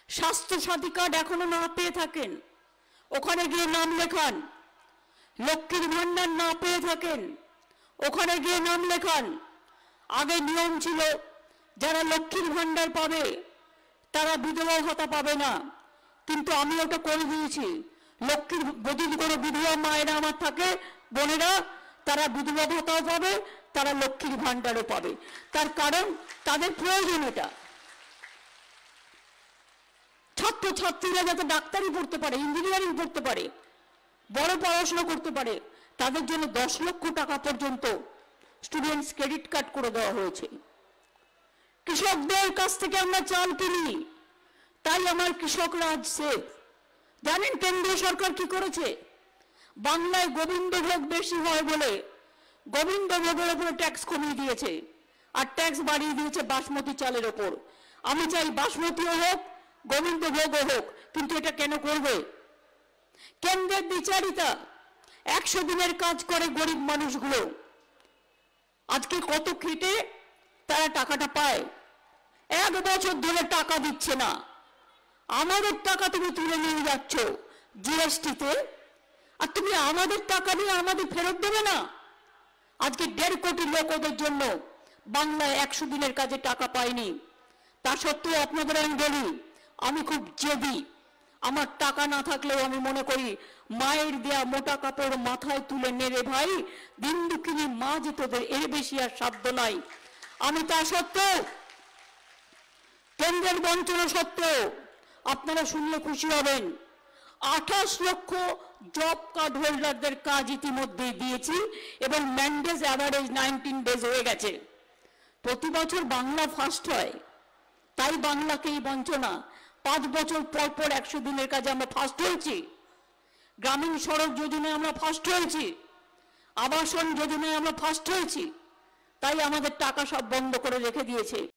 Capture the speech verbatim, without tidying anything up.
স্বাস্থ্য সাথী কার্ড এখনো না পেয়ে থাকেন, ওখানে গিয়ে নাম লেখান। লক্ষ্মীর ভান্ডার না পেয়ে থাকেন, ওখানে গিয়ে নাম লেখান। আগে নিয়ম ছিল যারা লক্ষ্মীর ভান্ডার পাবে তারা বিধবা ভাতা পাবে না, কিন্তু আমি ওটা করে দিয়েছি। লক্ষ্মীর যদি কোনো বিধবা মায়েরা আমার থাকে, বোনেরা, তারা বিধবা ভাতাও পাবে, তারা লক্ষ্মীর ভান্ডারও পাবে। তার কারণ তাদের প্রয়োজন এটা। ছাত্র ছাত্রীরা যাতে ডাক্তারি পড়তে পারে, ইঞ্জিনিয়ারিং পড়তে পারে, বড় পড়াশোনা করতে পারে, তাদের জন্য দশ লক্ষ টাকা পর্যন্ত স্টুডেন্টস ক্রেডিট কার্ড করে দেওয়া হয়েছে। কৃষকদের কাছ থেকে আমরা চাল কিনি, তাই আমার কৃষকরা আজ সেফ। জানেন কেন্দ্রীয় সরকার কি করেছে? বাংলায় গোবিন্দভোগ বেশি হয় বলে গোবিন্দভোগের উপরে ট্যাক্স কমিয়ে দিয়েছে, আর ট্যাক্স বাড়িয়ে দিয়েছে বাসমতি চালের ওপর। আমি চাই বাসমতিও হোক, গোবিন্দভোগও হোক, কিন্তু এটা কেন করবে? কেন্দ্রের বিচারিতা একশো দিনের কাজ করে গরিব মানুষগুলো, আজকে কত খেটে তারা টাকাটা পায়, এক বছর ধরে টাকা দিচ্ছে না। আমাদের টাকা তুমি তুলে নিয়ে যাচ্ছ জিএসটিতে, আর তুমি আমাদের টাকা নিয়ে আমাদের ফেরত দেবে না। আজকে দেড় কোটি লোক ওদের জন্য বাংলায় একশো দিনের কাজে টাকা পায়নি। তা সত্ত্বেও আপনাদের আমি বলি, আমি খুব জেদি। আমার টাকা না থাকলেও আমি মনে করি মায়ের দেয়া মোটা কাপড় মাথায় তুলে নেড়ে ভাই, দিন দুঃখিনী মা যে তোদের এর বেশি আর সাধ্য নাই। আমি তা সত্ত্বেও, কেন্দ্রের বঞ্চনা সত্ত্বেও, আপনারা শুনলে খুশি হবেন, আঠাশ লক্ষ জব কার্ড হোল্ডারদের কাজ ইতিমধ্যে দিয়েছি এবং ম্যান্ডেজ অ্যাভারেজ নাইনটিন ডেজ হয়ে গেছে। প্রতি বছর বাংলা ফার্স্ট হয়, তাই বাংলাকে এই বঞ্চনা। পাঁচ বছর পর পর একশো দিনের কাজে আমরা ফার্স্ট হয়েছি। গ্রামীণ সড়ক যোজনায় আমরা ফার্স্ট হয়েছি, আবাসন যোজনায় আমরা ফার্স্ট হয়েছি, তাই আমাদের টাকা সব বন্ধ করে রেখে দিয়েছে।